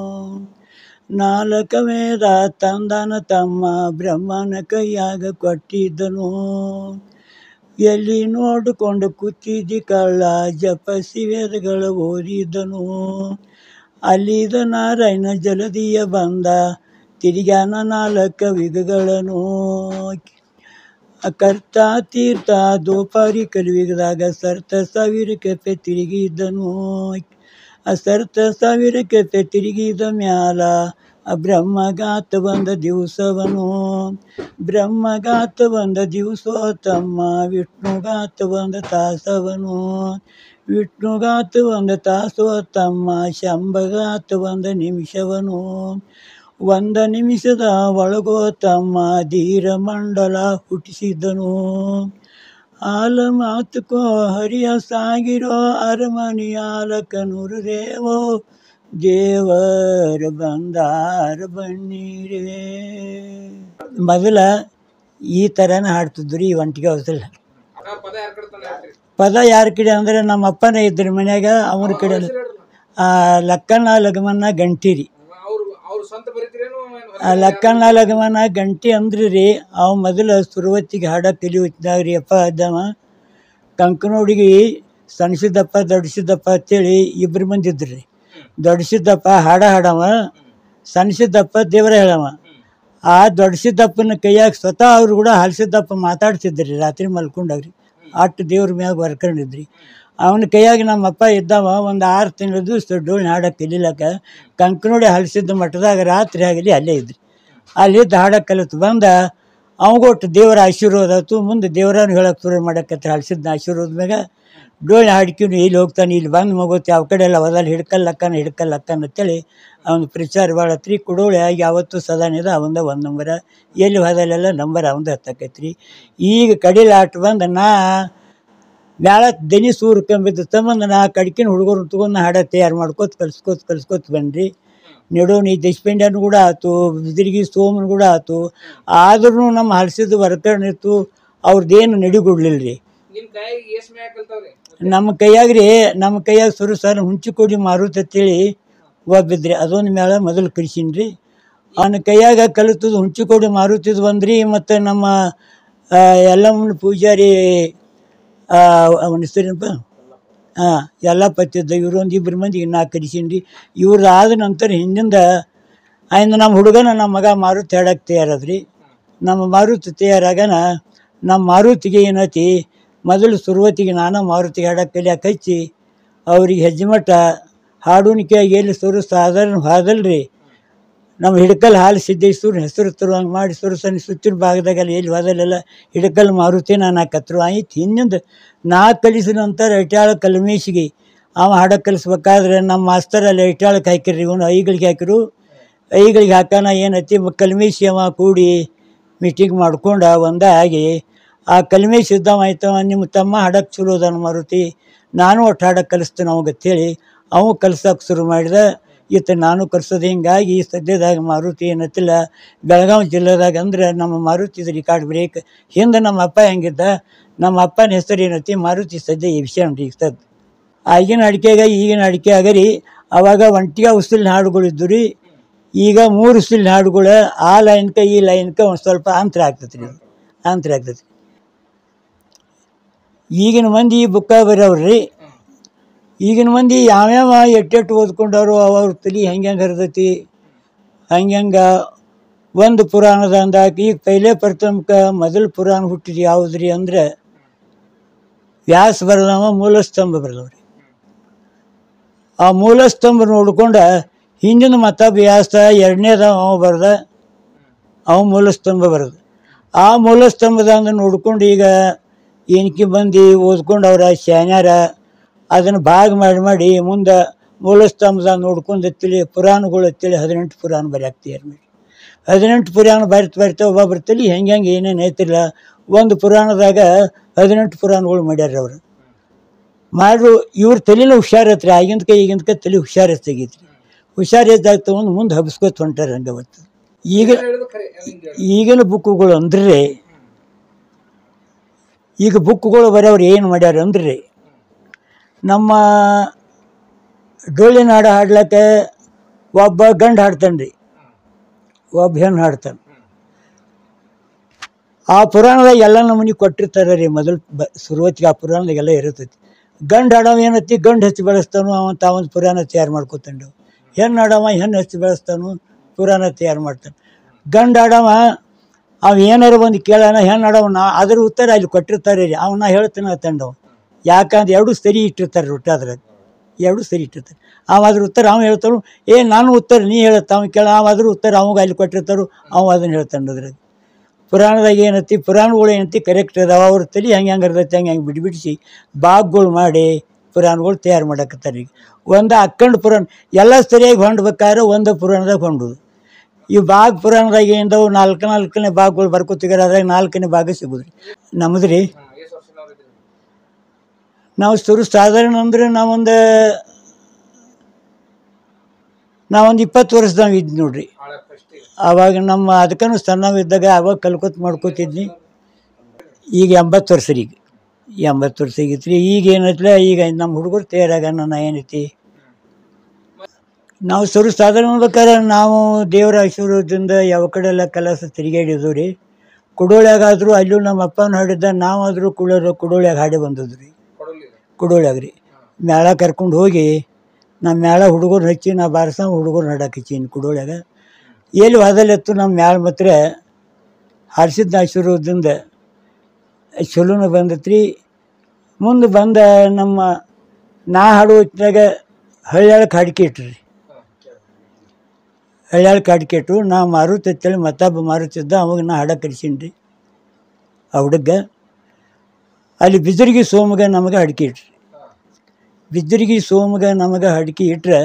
4 ವೇದ ತಂದಾನ ತಮ್ಮ ಬ್ರಹ್ಮನ ಕೈಯಾಗ ಕೊಟ್ಟಿದ್ದನು. ಎಲ್ಲಿ ನೋಡಿಕೊಂಡು ಕೂತಿದ್ದಿ ಕಳ್ಳ ಜಪಸಿ ವೇದಗಳ ಓದಿದ್ದನು. ಅಲ್ಲಿದ ನಾರಾಯಣ ಜಲದಿಯ ಬಂದ ತಿರುಗ್ಯಾನ 4 ಯುಗಗಳನ್ನು. ಕರ್ತ ತೀರ್ಥ ದೋಪಾರಿ ಕಲಿಯುಗದಾಗ ಸರ್ತ 1000 ಕಪೆ ತಿರುಗಿದ್ದನು. ಸರ್ತ 1000 ಕಪೆ ತಿರುಗಿದ ಮ್ಯಾಲ ಬ್ರಹ್ಮಗಾತ ಬಂದ ದಿವಸವನು. ಬ್ರಹ್ಮಗಾತ ಬಂದ ದಿವಸ ತಮ್ಮ ವಿಷ್ಣುಗಾತ ಬಂದ ತಾಸವನು. ವಿಷ್ಣುಗಾತ ಬಂದ ತಾಸು ತಮ್ಮ ಶಂಭಗಾತ ಬಂದ ನಿಮಿಷವನು. 1 ನಿಮಿಷದ ಒಳಗೋ ತಮ್ಮ ಧೀರ ಮಂಡಲ ಹುಟ್ಟಿಸಿದನು. ಆಲ ಮಾತುಕೋ ಹರಿಯ ಸಾಗಿರೋ ಅರಮನೆಯಾಲಕನೂರು ದೇವೋ ದೇವರ ಬಂದಾರ ಬನ್ನೀರೇ. ಮೊದಲ ಈ ಥರನ ಹಾಡ್ತಿದ್ರು ಈ ಒಂಟಿಗೆ ಅವಸಲ್ಲ. ಪದ ಯಾರ ಕಡೆ ಅಂದರೆ ನಮ್ಮ ಅಪ್ಪನೇ ಇದ್ರು ಮನ್ಯಾಗ. ಅವ್ರ ಕಡೆ ಲಕ್ಕಣ್ಣ ಲಗಮನ್ನ ಗಂಟಿ ರೀ. ಲಕ್ಕಣ್ಣ ಲಗಮನ ಗಂಟಿ ಅಂದ್ರಿ ರೀ. ಅವ ಮೊದಲು ಸುರುವತ್ತಿಗೆ ಹಾಡ ಕಲಿಯುತ್ತಿದ್ದಾಗ ರೀ ಅಪ್ಪ ಅದ್ದವ ಕಂಕನೋಡಿಗೆ ಸಣ್ಣಸಿದ್ದಪ್ಪ ದೊಡ್ಡಸಿದ್ದಪ್ಪ ಅಂತೇಳಿ 2 ಮಂದಿ ಇದ್ರಿ ರೀ. ದೊಡ್ಡಸಿದ್ದಪ್ಪ ಹಾಡವ, ಸಣ್ಣಸಿದ್ದಪ್ಪ ದೇವರ ಹೇಳವ. ಆ ದೊಡ್ಡಸಿದ್ದಪ್ಪನ ಕೈಯಾಗ ಸ್ವತಃ ಅವ್ರು ಕೂಡ ಹಲಸಿದ್ದಪ್ಪ ಮಾತಾಡ್ತಿದ್ರಿ ರಾತ್ರಿ ಮಲ್ಕೊಂಡಾಗ್ರಿ. ಅಷ್ಟು ದೇವ್ರ ಮ್ಯಾಗ ಬರ್ಕೊಂಡಿದ್ರಿ. ಅವನ ಕೈಯಾಗಿ ನಮ್ಮಪ್ಪ ಇದ್ದವ 6 ತಿಂಗಳ ದಿವಸ ಡೋಳಿನ ಹಾಡಕ್ಕೆ ಕಲೀಲಕ್ಕ ಕಂಕನೋಡಿ ಹಲಸಿದ್ದ ಮಠದಾಗ ರಾತ್ರಿ ಆಗಲಿ ಅಲ್ಲೇ ಇದ್ರಿ. ಅಲ್ಲಿದ್ದು ಹಾಡಕ್ಕೆ ಕಲಿತು ಬಂದ ಅವಗೊಟ್ಟು ದೇವರ ಆಶೀರ್ವಾದ ಆಯ್ತು. ಮುಂದೆ ದೇವರನ್ನು ಹೇಳಕ್ಕೆ ಶುರು ಮಾಡಕತ್ರ ಹಲಸಿದ್ನ ಆಶೀರ್ವಾದ ಮ್ಯಾಗ ಡೋಳಿನ ಹಾಡ್ಕಿನು ಇಲ್ಲಿ ಹೋಗ್ತಾನೆ, ಇಲ್ಲಿ ಬಂದು ಮಗೋತಿ ಯಾವ ಕಡೆ ಎಲ್ಲ ಹೋದಲ್ಲಿ ಹಿಡ್ಕಲ್ಲಕ್ಕನ ಅಂತೇಳಿ ಅವನು ಪ್ರಚಾರ ಭಾಳತ್ರಿ. ಕುಡೋಳಿಯಾಗಿ ಯಾವತ್ತೂ ಸದಾನಿದ ಅವಂದ 1 ನಂಬರ. ಎಲ್ಲಿ ಹೋದಲ್ಲೆಲ್ಲ ನಂಬರ್ ಅವಂದ ಹತ್ತಕೈತ್ರಿ. ಈಗ ಕಡೀಲಿ ಆಟ ಬಂದು ನಾ ಬ್ಯಾಳ ದನಿ ಸೂರು ಕಂಬಿದ್ದು ಸಂಬಂಧ ನಾ ಕಡ್ಕಿನ ಹುಡುಗರು ತೊಗೊಂಡು ಹಾಡ ತಯಾರು ಕಲ್ಸ್ಕೊತ ಬನ್ರಿ. ನೆಡೋನಿ ದೇಶಪಾಂಡ್ಯನು ಕೂಡ ಆಯ್ತು, ಬಿದಿರ್ಗಿ ಸೋಮನು ಕೂಡ ಆಯ್ತು. ಆದ್ರೂ ನಮ್ಮ ಹಲಸಿದ್ದು ವರ್ಕರ್ನಿತ್ತು ಅವ್ರದ್ದೇನು ನಡಿಗೊಡ್ಲಿಲ್ಲ ರೀ. ನಮ್ಮ ಕೈಯಾಗ ಸುರಸಾರ ಹುಂಚಿಕೋಡಿ ಮಾರುತಿ ಅಂತೇಳಿ ಒಬ್ಬಿದ್ರಿ, ಅದೊಂದು ಮೇಳ ಮೊದಲು ಕಲಿಸೀನಿ. ಅವನ ಕೈಯಾಗ ಕಲಿತದ್ದು ಹುಂಚಿಕೋಡಿ ಮಾರುತಿದ್ ಬಂದ್ರಿ. ಮತ್ತು ನಮ್ಮ ಯಲ್ಲಮ್ಮನ ಪೂಜಾರಿ ಅವನ ಹೆಸರೇನಪ್ಪ, ಯಲ್ಲಪ್ಪತ್ತಿದ್ದ, ಇವರು ಒಂದು ಇಬ್ಬರು ಮಂದಿಗೆ ನಾ ಕಲಿಸೀನಿ. ಇವ್ರದ್ದು ಆದ ನಂತರ ಹಿಂದಿಂದ ನಮ್ಮ ಹುಡುಗನ ನಮ್ಮ ಮಗ ಮಾರುತಿ ಹಾಡಕ್ಕೆ ತಯಾರಾದ್ರಿ. ನಮ್ಮ ಮಾರುತಿ ತಯಾರಾಗನ ನಮ್ಮ ಮಾರುತಿಗೆ ಏನೈತಿ, ಮೊದಲು ಶುರುವತ್ತಿಗೆ ನಾನು ಮಾರುತಿಗೆ ಹಾಡಕ್ಕೆ ಕಲಿಯಾಕೆ ಹಚ್ಚಿ ಅವ್ರಿಗೆ ಹೆಜ್ಜೆಮಠ ಹಾಡುಣಿಕೆಯಾಗಿ ಎಲ್ಲಿ ಸುರು ಸಾಧಾರಣ ಹಾದಲ್ರಿ, ನಮ್ಮ ಹಿಡಕಲ್ ಹಾಲು ಸಿದ್ದೇಶ್ವರ ಹೆಸರು ತರುವಂಗೆ ಮಾಡಿ ಸುರಸನ ಸುತ್ತಿನ ಭಾಗದಾಗೆಲ್ಲ ಎಲ್ಲಿ ಹೋದಲ್ಲೆಲ್ಲ ಹಿಡಕಲ್ ಮಾರುತಿ ನಾನು ಹಾಕತ್ರು ಆಯ್ತು. ಹಿಂದಿಂದ ನಾ ಕಲಿಸಿದ ನಂತರ ಇಟ್ಯಾಳ ಕಲ್ಮೇಶಿಗೆ ಅವ ಹಾಡಕ್ಕೆ ಕಲಿಸ್ಬೇಕಾದ್ರೆ ನಮ್ಮ ಮಾಸ್ತರಲ್ಲಿ ಇಟ್ಯಾಳಕ್ಕೆ ಹಾಕಿರಿ, ಇವನು ಐಗಳಿಗೆ ಹಾಕಿರು. ಐಗಳಿಗೆ ಹಾಕೋಣ ಏನೈತಿ ಕಲ್ಮೇಶಿ ಅವ ಕೂಡಿ ಮೀಟಿಂಗ್ ಮಾಡ್ಕೊಂಡು ಒಂದೇ ಆಗಿ ಆ ಕಲ್ಮೇಶ್ ಇದ್ದವ ಆಯ್ತವ, ನಿಮ್ಮ ತಮ್ಮ ಹಾಡಕ್ಕೆ ಚಲೋ ಅದಾನ ಮಾರುತಿ, ನಾನು ಒಟ್ಟು ಹಾಡಕ್ಕೆ ಕಲಿಸ್ತೇನೆ ಅವಾಗ ಅಂತೇಳಿ ಅವು ಕಲ್ಸೋಕೆ ಶುರು ಮಾಡಿದ. ನಾನು ಕಲ್ಸೋದು ಹಿಂಗಾಗಿ ಈ ಸದ್ಯದಾಗ ಮಾರುತಿ ಏನತ್ತಿಲ್ಲ ಬೆಳಗಾವಿ ಜಿಲ್ಲೆದಾಗ ಅಂದ್ರೆ ನಮ್ಮ ಮಾರುತಿದ ರಿಕಾರ್ಡ್ ಬ್ರೇಕ್. ಹಿಂದೆ ನಮ್ಮ ಅಪ್ಪ ಹೆಂಗಿದ್ದ, ನಮ್ಮ ಅಪ್ಪನ ಹೆಸರು ಏನೈತಿ ಮಾರುತಿ ಸದ್ಯ ಈ ವಿಷಯ ಉಂಟು. ಈಗ ಸದ್ ಆಗಿನ ಅಡಿಕೆಗ ಈಗಿನ ಅಡಿಕೆ ಆಗರಿ ಅವಾಗ ಒಂಟಿಗೆ ಉಸಿಲಿನ ಹಾಡುಗಳಿದ್ದು ರೀ. ಈಗ 3 ಉಸಿಲಿನ ಹಾಡುಗಳು, ಆ ಲೈನ್ಗೆ ಈ ಲೈನ್ಗೆ ಒಂದು ಸ್ವಲ್ಪ ಅಂತರ ಆಗ್ತೈತೆ ರೀ, ಅಂತರ ಆಗ್ತೈತಿ. ಈಗಿನ ಮಂದಿ ಬುಕ್ಕ ಬರೋವ್ರಿ, ಈಗಿನ ಮಂದಿ ಯಾವ್ಯಾವ ಎಟ್ಟೆಟ್ಟು ಓದ್ಕೊಂಡವರು ಅವ್ರ ತಲೆ ಹೆಂಗೆ ಹರಿದೈತಿ ಹಂಗೆ ಒಂದು ಪುರಾಣದ ಅಂದಾಕ. ಈಗ ಪೈಲೆ ಪ್ರಥಮಕ ಮೊದಲು ಪುರಾಣ ಹುಟ್ಟಿದ ಯಾವುದ್ರಿ ಅಂದ್ರೆ ವ್ಯಾಸ ಬರೆದವ ಮೂಲಸ್ತಂಭ ಬರೆದವ್ರಿ. ಆ ಮೂಲಸ್ತಂಭ ನೋಡ್ಕೊಂಡು ಹಿಂದಿನ ಮತ್ತೊಬ್ಬ ವ್ಯಾಸ ಎರಡನೇದ ಅವ ಬರೆದ, ಅವ ಮೂಲಸ್ತಂಭ ಬರೆದ. ಆ ಮೂಲಸ್ತಂಭದ ಅಂದ್ರೆ ನೋಡ್ಕೊಂಡು ಈಗ ಏನಕ್ಕೆ ಬಂದು ಓದ್ಕೊಂಡು ಅವ್ರ ಶಾನ್ಯಾರ ಅದನ್ನು ಭಾಗ ಮಾಡಿ ಮುಂದೆ ಮೂಲಸ್ತಂಭದ ನೋಡ್ಕೊಂಡು ತಿಳಿ ಪುರಾಣಗಳು ತಿಳಿ 18 ಪುರಾಣ ಬರೆಯಾಕೆ ತಯಾರು ಮಾಡಿ 18 ಪುರಾಣ ಬರಿತಾ ಒಬ್ಬೊಬ್ಬರ ತಲೆ ಹೆಂಗೆ ಏನೇನು ಐತಿಲ್ಲ. ಒಂದು ಪುರಾಣದಾಗ 18 ಪುರಾಣಗಳು ಮಾಡ್ಯಾರ ಅವರು ಮಾಡ್ರು. ಇವ್ರ ತಲೆಲ್ಲ ಹುಷಾರತ್ರಿ, ಆಗಿಂದಕ್ಕೆ ಈಗಿಂದಕ್ಕೆ ತಲೆ ಹುಷಾರು ಹೆಚ್ಚಾಗೈತ್ರಿ. ಹುಷಾರು ಹೆಚ್ಚಾಗಿ ತೊಗೊಂಡು ಮುಂದೆ ಹಬ್ಸ್ಕೊತ ಹೊಂಟಾರ ಹಂಗೆ. ಅವತ್ತು ಈಗಿನ ಬುಕ್ಕುಗಳು ಅಂದ್ರೆ, ಈಗ ಬುಕ್ಕುಗಳು ಬರೆಯವ್ರು ಏನು ಮಾಡ್ಯಾರ ಅಂದ್ರೆ, ನಮ್ಮ ಡೊಳ್ಳಿನ ಹಾಡು ಹಾಡ್ಲಿಕ್ಕೆ ಒಬ್ಬ ಗಂಡು ಹಾಡ್ತಾನೆ ರೀ, ಒಬ್ಬ ಹೆಣ್ಣು ಹಾಡ್ತಾನೆ. ಆ ಪುರಾಣದಾಗ ಎಲ್ಲ ನಮೂನಿ ಕೊಟ್ಟಿರ್ತಾರೆ ರೀ. ಮೊದಲು ಶುರುವತ್ತಿಗೆ ಆ ಪುರಾಣದಾಗೆಲ್ಲ ಇರ್ತೈತಿ. ಗಂಡು ಹಾಡವ ಏನೈತಿ, ಗಂಡು ಹೆಚ್ಚು ಬೆಳೆಸ್ತಾನು ಅವ ತಾವೊಂದು ಪುರಾಣ ತಯಾರು ಮಾಡ್ಕೊತಾನೆ. ಹೆಣ್ಣು ಹಾಡವ ಹೆಣ್ಣು ಹೆಚ್ಚು ಬೆಳೆಸ್ತಾನು, ಪುರಾಣ ತಯಾರು ಮಾಡ್ತಾನೆ. ಗಂಡು ಹಾಡವ ಅವು ಏನಾರು ಒಂದು ಕೇಳೋಣ, ಹೆಣ್ಣು ಹಾಡವ ಅದ್ರ ಉತ್ತರ ಅಲ್ಲಿ ಕೊಟ್ಟಿರ್ತಾರೆ ರೀ. ಅವನ್ನ ಹೇಳ್ತಾನೆ ತಂಡವ, ಯಾಕಂದ್ರೆ ಎರಡೂ ಸರಿ ಇಟ್ಟಿರ್ತಾರೆ ರೊಟ್ಟಾದ್ರಾಗ, ಎರಡೂ ಸರಿ ಇಟ್ಟಿರ್ತಾರೆ. ಅದ್ರ ಉತ್ತರ ಅವ ಹೇಳ್ತಾನು, ನಾನು ಉತ್ತರ ನೀ ಹೇಳುತ್ತ ಅವ್ನು ಕೇಳ, ಅದ್ರ ಉತ್ತರ ಅವಾಗ ಅಲ್ಲಿ ಕೊಟ್ಟಿರ್ತಾರೋ ಅವ ಅದನ್ನು ಹೇಳ್ತಾನೆ. ಅದ್ರಾಗ ಪುರಾಣದಾಗ ಏನೈತಿ, ಪುರಾಣಗಳು ಏನೈತಿ ಕರೆಕ್ಟ್ ಅದಾವ. ಅವ್ರ ತಲೆ ಹೆಂಗೆ ಇರ್ತೈತಿ ಹಂಗೆ ಬಿಡಿಸಿ ಭಾಗಗಳು ಮಾಡಿ ಪುರಾಣಗಳು ತಯಾರು ಮಾಡಕತ್ತಾರೆ. ಈಗ ಒಂದು ಅಕ್ಕಂಡು ಪುರಾಣ ಎಲ್ಲ ಸರಿಯಾಗಿ ಹೊಂಡ್ಬೇಕಾದ್ರೆ ಒಂದು ಪುರಾಣದಾಗ ಹೊಂಡೋದು. ಈ ಪುರಾಣದಾಗ ಏನದವು 4 ಭಾಗಗಳು ಬರ್ಕೋತಿಗಾರ, ಅದ್ರಾಗ 4ನೇ ಭಾಗ ಸಿಗೋದ್ರಿ. ನಮ್ಮದು ರೀ ನಾವು ಸಾಧಾರಣ ಅಂದರೆ ನಾವೊಂದು 20 ವರ್ಷದಾಗ ಇದ್ದು ನೋಡ್ರಿ. ಆವಾಗ ನಮ್ಮ ಅದಕ್ಕೂ ಸಣ್ಣವಿದ್ದಾಗ ಅವಾಗ ಕಲ್ಕೊತ್ ಮಾಡ್ಕೋತಿದ್ನಿ. ಈಗ 80 ವರ್ಷ ರೀ, ಈಗ 80 ವರ್ಷ ಆಗೈತ್ರಿ. ಈಗ ಏನೈತ್ಲ, ಈಗ ನಮ್ಮ ಹುಡುಗರು ತಯಾರಾಗ ನಾನು ಏನೈತಿ, ನಾವು ಸಾಧಾರಣ ಬೇಕಾದ್ರೆ ನಾವು ದೇವರ ಆಶೀರ್ವಾದದಿಂದ ಯಾವ ಕಡೆ ಎಲ್ಲ ಕೆಲಸ ತಿರುಗಾಡಿದ್ವು ರೀ. ಕುಡೋಳ್ಯಾಗಾದರೂ ಅಲ್ಲೂ ನಮ್ಮ ಅಪ್ಪನ ಹಾಡಿದ್ದ, ನಾವಾದರೂ ಕುಡೋಳ್ಯಾಗ ಹಾಡಿ ಬಂದದ್ದು ರೀ. ಕುಡೋಳ್ಯಾಗ ರೀ ಮೇಳ ಕರ್ಕೊಂಡು ಹೋಗಿ ನಮ್ಮ ಮೇಳ ಹುಡುಗರು ಹಚ್ಚಿ ನಾ ಬಾರಸ ಹುಡುಗರು ಹಾಡಕ್ಕೆ ಹಚ್ಚೀನಿ ಕುಡೋಳ್ಯಾಗ. ಎಲ್ಲಿ ಹೋದಲ್ಲೆತ್ತು ನಮ್ಮ ಮೇಳ ಮಾತ್ರ ಹಾರಿಸಿದ್ದ ಆಶೀರ್ವಾದದಿಂದ ಚಲೋನ ಬಂದತ್ರಿ. ಮುಂದೆ ಬಂದ ನಮ್ಮ ನಾ ಹಾಡು ಹೊತ್ತಿನಾಗ ಹಳ್ಳ್ಯಾಳಕ್ಕೆ ಹಾಡಿಕೆ ಇಟ್ರಿ. ಹಳ್ಳ್ಯಾಳಕ್ಕೆ ಹಾಡಿಕೆ ಇಟ್ಟು ನಾ ಮಾರುತಿ ಅಂತೇಳಿ ಮತ್ತೊಬ್ಬ ಮಾರುತಿದ್ದ, ಅವಾಗ ನಾ ಹಾಡಕ್ಕೆ ಕಲಿಸೀನಿ ರೀ. ಆ ಹುಡುಗ ಅಲ್ಲಿ ಬಿಜರ್ಗಿ ಸೋಮಗ ನಮಗೆ ಅಡಿಕೆ ಇಟ್ರಿ. ಬಿಜರ್ಗಿ ಸೋಮಗ ನಮಗೆ ಅಡಿಕೆ ಇಟ್ರೆ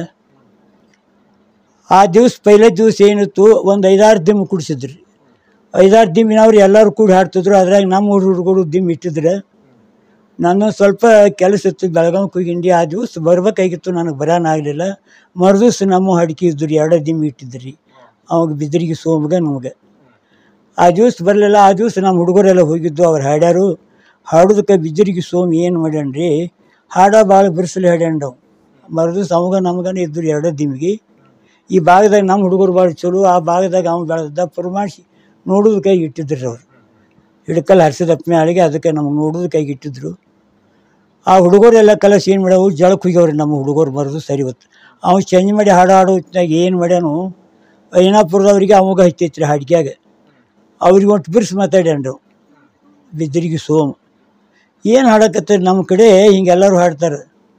ಆ ದಿವ್ಸ ಪೈಲೆ ದಿವ್ಸ ಏನಿತ್ತು, ಒಂದು 5-6 ದಿಮ್ಮ ಕುಡಿಸಿದ್ರಿ. 5-6 ದಿಮ್ಮಿನವ್ರು ಎಲ್ಲರೂ ಕೂಡಿ ಹಾಡ್ತಿದ್ರು. ಅದ್ರಾಗ ನಮ್ಮ ಹುಡುಗರು ದಿಮ್ಮ ಇಟ್ಟಿದ್ರೆ ನನ್ನೊಂದು ಸ್ವಲ್ಪ ಕೆಲಸ ಇತ್ತು, ಬೆಳಗಾವಿಗೆ ಹೋಗಿಂಡಿ. ಆ ದಿವ್ಸ ಬರ್ಬೇಕಾಗಿತ್ತು, ನನಗೆ ಬರೋನಾಗಲಿಲ್ಲ. ಮರುದಿವ್ಸ ನಮ್ಮ ಅಡಿಕೆ ಇದ್ದುರಿ, 2 ದಿಮ್ಮಿ ಇಟ್ಟಿದ್ರಿ ಅವಾಗ ಬಿಜರ್ಗಿ ಸೋಮಗ ನಮಗೆ. ಆ ದಿವ್ಸ ಬರಲಿಲ್ಲ. ಆ ದಿವ್ಸ ನಮ್ಮ ಹುಡುಗರೆಲ್ಲ ಹೋಗಿದ್ದು, ಅವ್ರು ಹಾಡ್ಯಾರು. ಹಾಡೋದಕ್ಕೆ ಬಿದ್ದರಿಗೆ ಸೋಮಿ ಏನು ಮಾಡ್ಯಾನ್ರಿ, ಹಾಡ ಭಾಳ ಬಿರ್ಸಲಿ ಹಾಡ್ಯಾನ್ಡವು. ಮರದು ನಮಗನ ಇದ್ದರು ಎರಡೇ ದಿಮ್ಮಿಗೆ. ಈ ಭಾಗದಾಗ ನಮ್ಮ ಹುಡುಗರು ಭಾಳ ಚಲೋ, ಆ ಭಾಗದಾಗ ಅವ್ನು ಬೆಳೆದ ಪರಮಾಣಿಸಿ ನೋಡೋದು ಕೈಗೆ ಇಟ್ಟಿದ್ರು ಅವ್ರು. ಹಿಡ್ಕಲ್ ಹರಿಸಿದಪ್ಪ ಮ್ಯಾಳಿಗೆ ಅದಕ್ಕೆ ನಮ್ಗೆ ನೋಡೋದು ಕೈಗೆ ಇಟ್ಟಿದ್ರು. ಆ ಹುಡುಗರೆಲ್ಲ ಕಲಸಿ ಏನು ಮಾಡ್ಯಾವು, ಜಳಕ್ಕೆ ಹೋಗ್ಯವ್ರಿ ನಮ್ಮ ಹುಡುಗರು ಮರದು ಸರಿ ಹೊತ್ತು. ಅವ್ನು ಚೇಂಜ್ ಮಾಡಿ ಹಾಡು ಹೊತ್ತಿನಾಗ ಏನು ಮಾಡ್ಯಾನು, ಐನಾಪುರದವ್ರಿಗೆ ಅವಾಗ ಹಚ್ಚೈತ್ರಿ ಹಾಡಿಗ್ಯಾಗ. ಅವ್ರಿಗೆ ಒಟ್ಟು ಬಿರ್ಸಿ ಮಾತಾಡ್ಯಾನ್ರು ಬಿದ್ದರಿಗೆ ಸೋಮು. ಏನು ಹಾಡಕತ್ತಾರೆ ನಮ್ಮ ಕಡೆ ಹಿಂಗೆಲ್ಲರೂ ಹಾಡ್ತಾರೆ.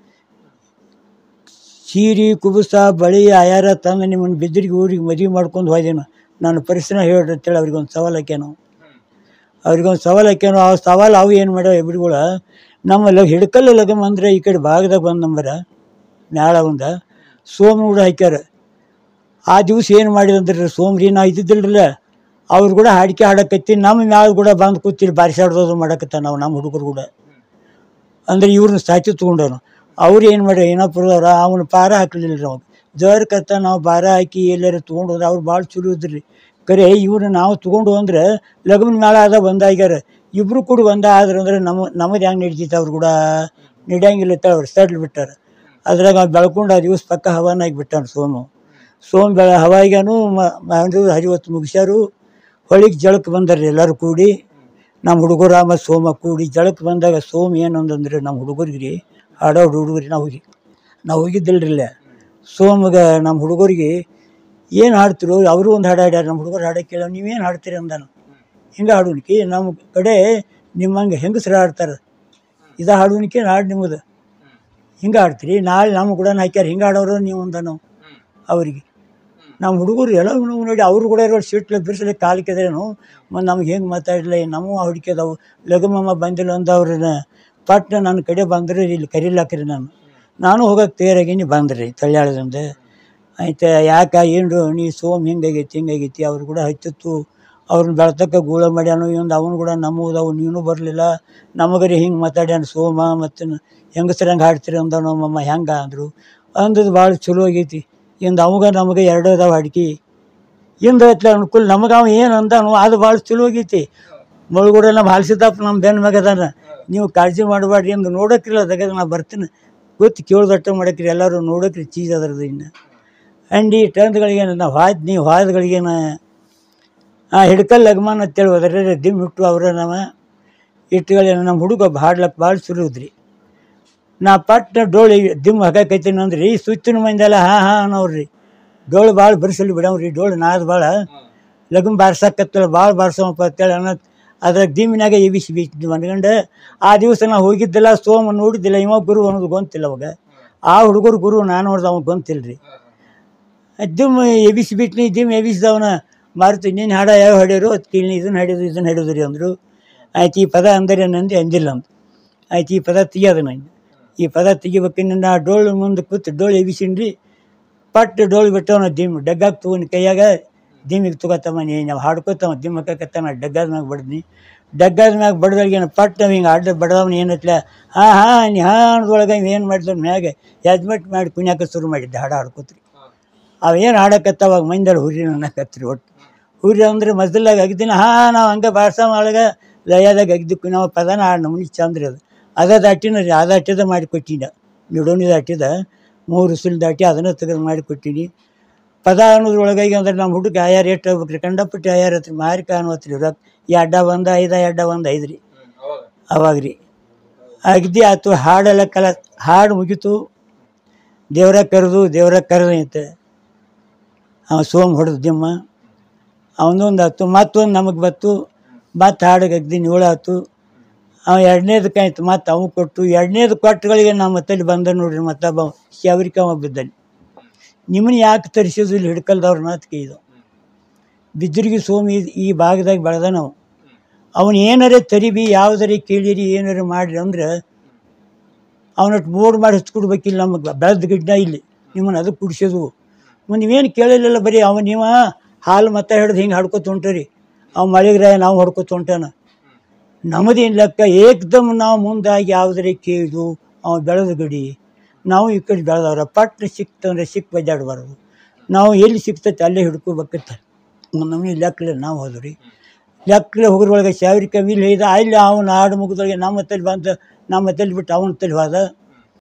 ಸೀರೆ ಕುಬುಸ ಬಳಿ ಆಯಾರ ತಂದು ನಿಮ್ಮನ್ನು ಬಿದ್ದರಿಗೆ ಊರಿಗೆ ಮದುವೆ ಮಾಡ್ಕೊಂಡು ಹೋದೇನು, ನಾನು ಪರಿಸರ ಹೇಳ್ತೇಳಿ ಅವ್ರಿಗೊಂದು ಸವಾಲು ಹಾಕ್ಯಾನು. ಆ ಸವಾಲು ಅವು ಏನು ಮಾಡ್ಯಾವ ಎಬ್ರಿಗಳು, ನಮ್ಮ ಹಿಡ್ಕಲ್ಲ ಲಗಮ್ ಅಂದರೆ ಈ ಕಡೆ ಭಾಗದಾಗ ಬಂದು ನಂಬರ ಮ್ಯಾಳ ಒಂದ ಸೋಮನ ಕೂಡ ಹಾಕ್ಯಾರ. ಆ ದಿವಸ ಏನು ಮಾಡಿದಂದ್ರೆ ಸೋಮ್ರಿ ನಾವು ಇದ್ದಿದ್ದಿಲ್ರಲ್ಲ, ಅವ್ರು ಕೂಡ ಹಾಡಿಕೆ ಹಾಡಕತ್ತಿ ನಮ್ಮ ಮ್ಯಾಲ ಕೂಡ ಬಂದು ಕೂತಿಲ್ಲಿ ಬಾರಿಸಾಡ್ದೋದು ಮಾಡಕತ್ತ. ನಾವು ನಮ್ಮ ಹುಡುಗರು ಕೂಡ ಅಂದರೆ ಇವ್ರನ್ನ ಸಾಚಿ ತೊಗೊಂಡವನು. ಅವ್ರು ಏನು ಮಾಡ್ಯಾರ ಏನಪ್ಪದವ್ರ, ಅವನು ಪಾರ ಹಾಕ್ಲಿಲ್ಲ ರೀ. ಅವ್ನು ಜರ್ಕತ್ತ ನಾವು ಭಾರ ಹಾಕಿ ಎಲ್ಲರೂ ತೊಗೊಂಡು ಹೋದ್ರೆ ಅವ್ರು ಭಾಳ ಚಲೋ ಇದ್ರಿ. ಕರೆ ಇವ್ರು ನಾವು ತೊಗೊಂಡು ಅಂದ್ರೆ ಲಗ್ನ ಮ್ಯಾಳ ಆದ ಬಂದಾಗ್ಯಾರ, ಇಬ್ಬರು ಕೂಡ ಒಂದ ಆದ್ರೆ ಅಂದ್ರೆ ನಮ್ಮದು ಹೆಂಗೆ ನಡೀತಿತ್ತು, ಅವ್ರು ಕೂಡ ನಡೆಯಂಗಿಲ್ಲ ಅವ್ರು ಸಡ್ಲು ಬಿಟ್ಟಾರ. ಅದ್ರಾಗ ಅವ್ನು ಬೆಳ್ಕೊಂಡು ಆ ದಿವಸ ಪಕ್ಕ ಹವಾನಾಗಿ ಬಿಟ್ಟಾನ ಸೋಮ ಹವಾಯಿಗಾನು ಹರಿವತ್ತು ಮುಗಿಸ್ಯಾರು. ಹೊಳಿಗೆ ಜಳಕ್ಕೆ ಬಂದಾರ್ರಿ ಎಲ್ಲರೂ ಕೂಡಿ, ನಮ್ಮ ಹುಡುಗರು ಮತ್ತು ಸೋಮ ಕೂಡಿ ಜಳಕ್ಕೆ ಬಂದಾಗ ಸೋಮ ಏನು ಅಂತಂದ್ರೆ ನಮ್ಮ ಹುಡುಗರಿಗೆ ಹಾಡೋ ಹುಡುಗರಿಗೆ ನಾವು ಹೋಗಿದ್ದಿಲ್ರಿಲ್ಲ. ಸೋಮಗೆ ನಮ್ಮ ಹುಡುಗರಿಗೆ ಏನು ಹಾಡ್ತಿರೋ, ಅವರು ಒಂದು ಹಾಡು ಹಾಡ್ಯಾರ. ನಮ್ಮ ಹುಡುಗರು ಹಾಡೋ ಕೇಳೋ, ನೀವೇನು ಹಾಡ್ತೀರಿ ಅಂದಾನು. ಹಿಂಗೆ ಹಾಡೋನಿಕೆ ನಮ್ಮ ಕಡೆ ನಿಮ್ಮಂಗೆ ಹೆಂಗಸ್ರು ಹಾಡ್ತಾರೆ, ಇದು ಹಾಡೋನಿಕೆ ಹಾಡು ನಿಮ್ಮದು ಹಿಂಗೆ ಹಾಡ್ತೀರಿ, ನಾಳೆ ನಮ್ಮ ಕೂಡ ಹಾಕ್ಯಾರ ಹಿಂಗೆ ಹಾಡೋರು ನೀವು ಅಂದಾನು ಅವರಿಗೆ. ನಮ್ಮ ಹುಡುಗರು ಎಲ್ಲ ನೋಡಿ ಅವರು ಕೂಡ ಇರೋ ಸಿಟ್ಲ ಬಿರ್ಸಲಿ ಕಾಲು ಕೆದ್ರೇನು ಮತ್ತು ನಮ್ಗೆ ಹೆಂಗೆ ಮಾತಾಡಲಿ, ನಮ್ಮ ಹುಡುಕಿದವು ಲಘುಮಮ್ಮ ಬಂದಿಲ್ಲ ಅಂದವ್ರನ್ನ ಪಟ್ನ ನನ್ನ ಕಡೆ ಬಂದರೆ ಇಲ್ಲಿ ಕರೀಲಾಕ್ರಿ. ನಾನು ಹೋಗೋಕೆ ತಯಾರಾಗೀನಿ ಬಂದ್ರಿ ತಳ್ಯಾಳದಿಂದ. ಆಯ್ತು ಯಾಕೆ ಏನು ನೀ ಸೋಮ್ ಹಿಂಗಾಗೈತಿ ಅವ್ರು ಕೂಡ ಹಚ್ಚಿತ್ತು. ಅವ್ರನ್ನ ಬೆಳ್ತಕ್ಕ ಗೂಳ ಮಾಡ್ಯಾನು ಒಂದು ಅವನು ಕೂಡ ನಮ್ಮದವು, ನೀನು ಬರಲಿಲ್ಲ ನಮಗರಿ ಹಿಂಗೆ ಮಾತಾಡ್ಯಾನ ಸೋಮ. ಮತ್ತು ಹೆಂಗಸ್ರಂಗೆ ಹಾಡ್ತೀರಿ ಅಂದ ನಮ್ಮಮ್ಮ ಹೆಂಗೆ ಅಂದರು. ಅಂದದ್ದು ಭಾಳ ಚಲೋ ಆಗೈತಿ. ಇಂದು ನಮಗೆ ಎರಡು ಅದಾವ ಅಡ್ಕೆ ಇಂದು ಐತ್ಲ ಅನುಕೂಲ. ನಮಗೆ ಅವ ಏನು ಅಂದಾನು ಅದು ಭಾಳ ಚಲೋ ಆಗೈತಿ. ಮುಳುಗೂಡ ನಮ್ಮ ಹಾಲ್ಸಿದ್ದಪ್ಪ ನಮ್ಮ ಬೆನ್ನ ಮ್ಯಾಗದಾನ, ನೀವು ಕಾಳಜಿ ಮಾಡಬೇಡ್ರಿ ಎಂದು ನೋಡೋಕ್ರಿಲ್ಲ. ಅದಾಗ ನಾ ಬರ್ತೀನಿ ಗೊತ್ತು ಕೇಳ್ದಟ್ಟ ಮಾಡಕ್ರಿ, ಎಲ್ಲರೂ ನೋಡೋಕ್ರಿ ಚೀಸ್ ಅದ್ರದ್ದು. ಇನ್ನು ಅಂಡಿ ಟರ್ನ್ಗಳಿಗೇನು ನಾವು ನೀವು ಹಾದಗಳಿಗೇನು ಹಿಡ್ಕಲ್ ಲಗ್ಮಾನ್ ಅಂತೇಳಿ ಹೋದ್ರೆ ದಿಮ್ ಇಟ್ಟು ಅವ್ರ ನಮ್ಮ ಇಟ್ಟುಗಳೇನು ನಮ್ಮ ಹುಡುಗ ಹಾಡ್ಲಕ್ಕೆ ಭಾಳ ಚಲೋ ಇದ್ರಿ. ನಾ ಪಟ್ಟ ಡೋಳಿ ದಿಮ್ ಹಾಕೈತೀನಿ ಅಂದ್ರಿ ಸುತ್ತಿನ ಮಂದೆಲ್ಲ ಹಾಂ ಅನ್ನೋವ್ರಿ. ಡೋಳು ಭಾಳ ಬರ್ಸಲಿ ಬಿಡವ್ರಿ, ಡೋಳು ನಾದು ಭಾಳ ಲಗ್ನ ಬಾರ್ಸಕ್ಕತ್ತಲ್ಲ ಭಾಳ ಬಾರ್ಸೋಪ್ಪ ಅಂತೇಳಿ ಅದ್ರಾಗ ದಿಮ್ಮಿನಾಗ ಎಬಿಸಿ ಬೀಚ್ ಮನ್ಗಂಡು. ಆ ದಿವಸ ನಾವು ಹೋಗಿದ್ದಿಲ್ಲ, ಸೋಮ ನೋಡಿದ್ದಿಲ್ಲ, ಇವಾಗ ಗುರು ಅನ್ನೋದು ಗೊಂತಿಲ್ಲ ಅವಾಗ. ಆ ಹುಡುಗರು ಗುರು ನಾನು ನೋಡ್ದೆ ಅವ್ನು ಗೊಂತಿಲ್ಲ ರೀ. ದಿಮ್ ಎಬಿಸಿ ಬಿಟ್ನಿ, ದಿಮ್ ಎಬಿಸಿದವನ ಮಾರುತಿ ನೀನು ಹಾಡ ಯಾವ ಹಾಡ್ಯಾರು ಅದು ಕೇಳಿ, ಇದನ್ನು ಹಾಡಿದ್ರು ರೀ ಅಂದರು. ಆಯ್ತು ಈ ಪದ ಅಂದರೆ ನಂದು ಅಂದಿಲ್ಲ ಅಂತ. ಆಯ್ತು ಈ ಪದ ತೆಗಿಯೋದು ನಂಗೆ, ಈ ಪದ ತೆಗಿಬೇಕಿನ್ನ ನಾ ಡೋಳು ಮುಂದೆ ಕೂತು ಡೋಳು ಎಬಿಸಿನ್ರಿ. ಪಟ್ಟು ಡೋಳು ಬಿಟ್ಟವನ ದಿಮ್ ಡಗ್ಗಾಗ ತೊಗೊಂಡು ಕೈಯಾಗ ದಿಮ್ಮಿಗೆ ತೊಗೊತಮ್ಮ ನಾವು ಹಾಡ್ಕೊತವ ದಿಮ್ ಹಾಕತ್ತ. ನಾ ಡಗ್ಗಾದ ಮ್ಯಾಗ ಬಡ್ದ್ನಿ. ಡಗ್ಗಾದ ಮ್ಯಾಗ ಬಡ್ದೊಳಗೇನು ಪಟ್ಟು ಹಿಂಗೆ ಅಡ್ಡ ಬಡ್ದವನು ಏನತ್ಲ ನೀ ಹಾಡೊಳಗೆ ಏನು ಮಾಡಿದವ್ ಮ್ಯಾಗ ಯಜ್ಮೆಟ್ ಮಾಡಿ ಕುಣ್ಯಾಕ ಶುರು ಮಾಡಿದ್ದೆ ಹಾಡು ಹಾಡ್ಕೊತ್ರಿ. ಅವೇನು ಹಾಡಕತ್ತ ಅವಾಗ ಮೈಂದಲ್ಲಿ ಹುರಿ ಅನ್ನಕತ್ರಿ. ಒಟ್ಟು ಹುರಿ ಅಂದ್ರೆ ಮೊದಲಾಗ ಅಗ್ದಿನ ನಾವು ಹಂಗೆ ಬಾರ್ಸ ಒಳಗೆ ಲಯದಾಗ ಅಗ್ದಿಕ್ಕು ನಾವು ಪದನ ಹಾಡು ನಮ್ನಿ ಚಂದ್ರಿ. ಅದು ದಾಟಿನ ರೀ, ಅದು ಅಟ್ಟಿದ ಮಾಡಿ ಕೊಟ್ಟಿನ ನಿಡೋನಿ ದಾಟಿದ 3 ಉಸಿಲ್ ದಾಟಿ ಅದನ್ನು ತೆಗೆದು ಮಾಡಿ ಕೊಟ್ಟೀನಿ. ಪದ ಅನ್ನೋದ್ರೊಳಗಾಗಿ ಅಂದ್ರೆ ನಮ್ಮ ಹುಡುಗ ಆಯಾರ ಎಷ್ಟು ಹೋಗ್ಬೇಕ್ರಿ, ಕಂಡಪಟ್ಟಿ ಆಯಾರ ಹತ್ರಿ ಮಾರಿಕ ಅನ್ನೋತ್ರಿ. ರೊಕ್ಕ ಈ ಅಡ್ಡ ಬಂದ 5 ರೀ ಅವಾಗ ರೀ. ಅಗ್ದಿ ಆಯ್ತು ಹಾಡೆಲ್ಲ ಹಾಡು ಮುಗೀತು. ದೇವ್ರ ಕರೆದೈತೆ ಅವ ಸೋಮ ಹೊಡೆದು ದಿಮ್ಮ ಅವನೊಂದು ಆಯ್ತು. ಮತ್ತೊಂದು ನಮಗೆ ಬತ್ತು, ಮತ್ತು ಹಾಡಿಗೆ ಅಗ್ದಿ 7 ಆಯ್ತು. ಅವ 2ನೇದಕ್ಕಾಯ್ತು, ಮತ್ತು ಅವು ಕೊಟ್ಟು 2ನೇದು ಕೊಟ್ಟಗಳಿಗೆ ನಾವು ಮತ್ತಲ್ಲಿ ಬಂದ ನೋಡ್ರಿ. ಮತ್ತೊಬ್ಬ ಶವರಿಕ ಬಿದ್ದಾನೆ. ನಿಮ್ಮನ್ನ ಯಾಕೆ ತರಿಸಿದ್ರು ಇಲ್ಲಿ ಹಿಡ್ಕಲ್ದವ್ರನ್ನ ಅದಕ್ಕೆ ಇದು ಬಿದ್ದರಿಗೆ ಸೋಮಿ ಈ ಭಾಗದಾಗ ಬೆಳೆದ. ನಾವು ಅವನು ಏನಾರೇ ತರಿಬಿ ಯಾವುದರೇ ಕೇಳಿರಿ ಏನಾರು ಮಾಡಿರಿ ಅಂದ್ರೆ ಅವನಟ್ಟು ಬೋರ್ಡ್ ಮಾಡಿ ಹಚ್ಕೊಡ್ಬೇಕಿಲ್ಲ. ನಮಗೆ ಬೆಳೆದ ಗಿಡ್ಡ ಇಲ್ಲಿ ನಿಮ್ಮನ್ನು ಅದಕ್ಕೆ ಕುಡಿಸೋದು. ನೀವೇನು ಕೇಳಿಲ್ಲ, ಬರೀ ನೀವು ಹಾಲು ಮತ್ತೆ ಹಿಡ್ದು ಹಿಂಗೆ ಹಾಡ್ಕೊತ ಹೊಂಟ್ರಿ. ಅವ ಮಳೆಗ್ರಾಯ ನಾವು ಹೊಡ್ಕೊತ ಹೊಂಟಾನ. ನಮ್ಮದೇನು ಲೆಕ್ಕ ಏಕ್ದಮ್ ನಾವು ಮುಂದಾಗಿ ಯಾವುದರೇ ಕೇಳಿದು ಅವ ಬೆಳೆದ ಗಡಿ. ನಾವು ಈ ಕಡೆ ಬೆಳೆದವ್ರ ಪಟ್ಟು ಸಿಕ್ತಂದ್ರೆ ಬಜ್ಜಾಡಬಾರ್ದು. ನಾವು ಎಲ್ಲಿ ಸಿಗ್ತೈತೆ ಅಲ್ಲೇ ಹಿಡ್ಕೋಬೇಕತ್ತ ನಮಗೆ ಲೆಕ್ಕಲೆ ನಾವು ಹೋದ್ರಿ. ಲೆಕ್ಕಲೆ ಹೋಗೋದ್ರೊಳಗೆ ಸಾವಿರ ಕವಿಲಿ ಇದ್ದ ಅಲ್ಲಿ ಅವನ ಹಾಡು ಮುಗಿದೊಳಗೆ ನಮ್ಮ ತಲೆ ಬಂದು ನಮ್ಮ ತಲೆ ಬಿಟ್ಟು ಅವನ ತಲೆ ಹೋದ.